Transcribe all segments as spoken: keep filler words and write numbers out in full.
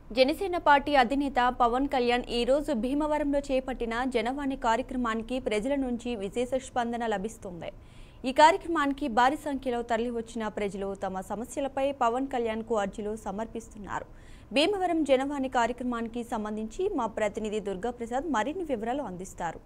Janasena party అధినేత పవన్ కళ్యాణ్ ఈ రోజు భీమవరంలో చేపట్టిన జనవాణి కార్యక్రమానికి ప్రజల నుంచి విశేష స్పందన లభిస్తుంది. ఈ కార్యక్రమానికి భారీ సంఖ్యలో తరలివచ్చిన ప్రజలు తమ సమస్యలపై పవన్ కళ్యాణ్కు అర్జీలు సమర్పిస్తున్నారు. భీమవరం జనవాణి కార్యక్రమానికి సంబంధించి మా ప్రతినిధి దుర్గాప్రసాద్ మరిన్ని వివరాలు అందిస్తారు.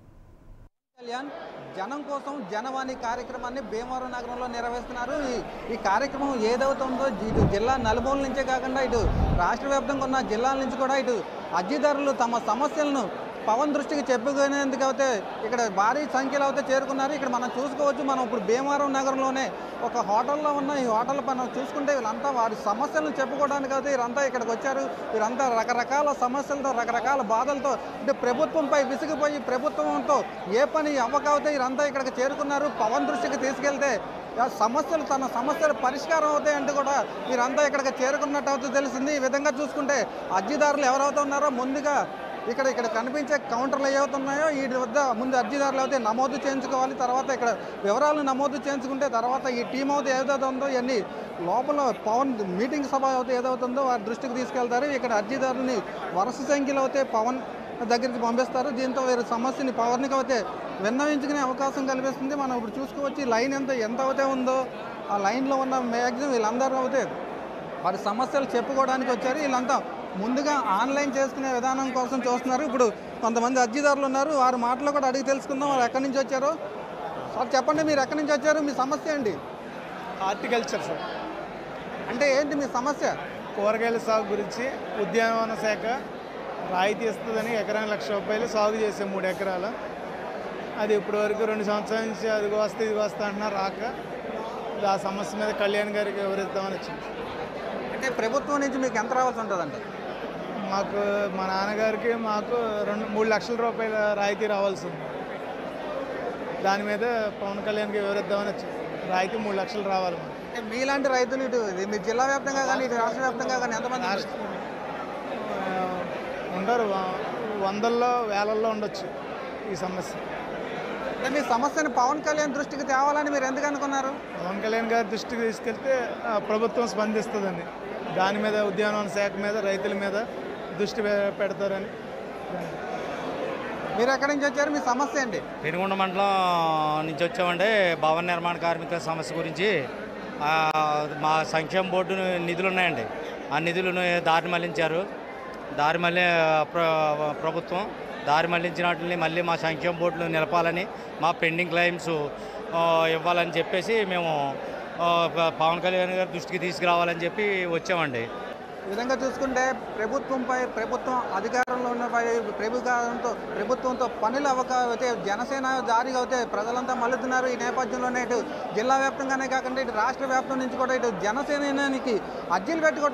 కళ్యాణ్ జనం కోసం జనవాణి కార్యక్రమాన్ని భీమవరం నగరంలో నిర్వహిస్తున్నారు. ఈ కార్యక్రమం ఏదవుతుందో ఇటు జిల్లా నలుమూల నుంచే కాకుండా ఇటు రాష్ట్ర వ్యాప్తంగా ఉన్న జిల్లాల నుంచి కూడా ఇటు అర్జీదారులు తమ సమస్యలను పవన్ దృష్టికి చెప్పుకునేందుకు అయితే ఇక్కడ భారీ సంఖ్యలో అయితే చేరుకున్నారు. ఇక్కడ మనం చూసుకోవచ్చు. మనం ఇప్పుడు భీమవరం నగరంలోనే ఒక హోటల్లో ఉన్న ఈ హోటల్ మనం చూసుకుంటే వీళ్ళంతా వారి సమస్యలను చెప్పుకోవడానికి అయితే వీరంతా ఇక్కడికి వచ్చారు. వీరంతా రకరకాల సమస్యలతో రకరకాల బాధలతో అంటే ప్రభుత్వంపై విసిగిపోయి ప్రభుత్వంతో ఏ పని అవ్వకపోతే వీరంతా ఇక్కడికి చేరుకున్నారు. పవన్ దృష్టికి తీసుకెళ్తే సమస్యలు తన సమస్యలు పరిష్కారం అవుతాయంటూ కూడా వీరంతా ఇక్కడికి చేరుకున్నట్టు అవుతుంది తెలిసింది. ఈ విధంగా చూసుకుంటే అర్జీదారులు ఎవరైతే ఉన్నారో ముందుగా ఇక్కడ ఇక్కడ కనిపించే కౌంటర్లు ఏవవుతున్నాయో వీటి వద్ద ముందు అర్జీదారులు అయితే నమోదు చేయించుకోవాలి. తర్వాత ఇక్కడ వివరాలు నమోదు చేయించుకుంటే తర్వాత ఈ టీం అయితే ఏదైతే ఉందో ఇవన్నీ లోపల పవన్ మీటింగ్ సభ అయితే ఏదవుతుందో వారి దృష్టికి తీసుకెళ్తారు. ఇక్కడ అర్జీదారులని వరుస సంఖ్యలో అయితే పవన్ దగ్గరికి పంపిస్తారు. దీంతో వీరి సమస్యని పవన్కి అయితే విన్నవించుకునే అవకాశం కల్పిస్తుంది. మనం ఇప్పుడు చూసుకోవచ్చు ఈ లైన్ ఎంత ఎంత అయితే ఉందో ఆ లైన్లో ఉన్న మ్యాక్సిమం వీళ్ళందరూ అయితే వారి సమస్యలు చెప్పుకోవడానికి వచ్చారు. వీళ్ళంతా ముందుగా ఆన్లైన్ చేసుకునే విధానం కోసం చూస్తున్నారు. ఇప్పుడు కొంతమంది అర్జీదారులు ఉన్నారు. వారి మాటలు కూడా అడిగి తెలుసుకుందాం. వారు ఎక్కడి నుంచి వచ్చారో సార్ చెప్పండి. మీరు ఎక్కడి నుంచి వచ్చారు? మీ సమస్య ఏంటి? Horticulture sir. అంటే ఏంటి మీ సమస్య? కూరగాయల సాగు గురించి ఉద్యానవన శాఖ రాయితీ ఇస్తుందని ఎకరానికి లక్ష రూపాయలు సాగు చేసే మూడు ఎకరాలు అది ఇప్పటి వరకు రెండు సంవత్సరాల నుంచి అది వస్తే ఇది వస్తా అంటున్నా రాక ఆ సమస్య మీద కళ్యాణ్ గారికి వివరిద్దామని వచ్చింది. అంటే ప్రభుత్వం నుంచి మీకు ఎంత రావాల్సి ఉంటుందండి? మాకు మా నాన్నగారికి మాకు రెండు మూడు లక్షల రూపాయల రాయితీ రావాల్సి ఉంది. దాని మీద పవన్ కళ్యాణ్కి వివరిద్దామని వచ్చింది. రాయితీ మూడు లక్షలు రావాలి. అంటే మీలాంటి రైతులు ఇటు మీ జిల్లా వ్యాప్తంగా కానీ ఇటు రాష్ట్ర వ్యాప్తంగా కానీ ఎంతమంది ఉంటారు? వందల్లో వేలల్లో ఉండొచ్చు ఈ సమస్య. అంటే మీ సమస్యను పవన్ కళ్యాణ్ దృష్టికి తేవాలని మీరు ఎందుకు అనుకున్నారు? పవన్ కళ్యాణ్ గారి దృష్టికి తీసుకెళ్తే ప్రభుత్వం స్పందిస్తుందండి. దాని మీద ఉద్యానవన శాఖ మీద రైతుల మీద దృష్టి పెడతారని. మీరు ఎక్కడి నుంచి వచ్చారు? మీ సమస్య ఏంటి? పెనుగొండ మండలం నుంచి వచ్చామండి. భవన నిర్మాణ కార్మికుల సమస్య గురించి మా సంక్షేమ బోర్డు నిధులు ఉన్నాయండి. ఆ నిధులను దారి మళ్లించారు. దారి మళ్ళీ ప్ర ప్రభుత్వం దారి మళ్లించిన వాటిని మళ్ళీ మా సంక్షేమ బోర్డులు నిలపాలని మా పెండింగ్ క్లెయిమ్స్ ఇవ్వాలని చెప్పేసి మేము పవన్ కళ్యాణ్ గారి దృష్టికి తీసుకురావాలని చెప్పి వచ్చామండి. ఈ విధంగా చూసుకుంటే ప్రభుత్వంపై ప్రభుత్వం అధికారంలో ఉన్నపై ప్రభుత్వంతో ప్రభుత్వంతో పనులు అవ్వకపోతే జనసేన దారిగా అయితే ప్రజలంతా మళ్ళుతున్నారు. ఈ నేపథ్యంలోనే ఇటు జిల్లా వ్యాప్తంగానే కాకుండా ఇటు రాష్ట్ర వ్యాప్తం నుంచి కూడా ఇటు జనసేనానికి అర్జీలు పెట్టుకోవడం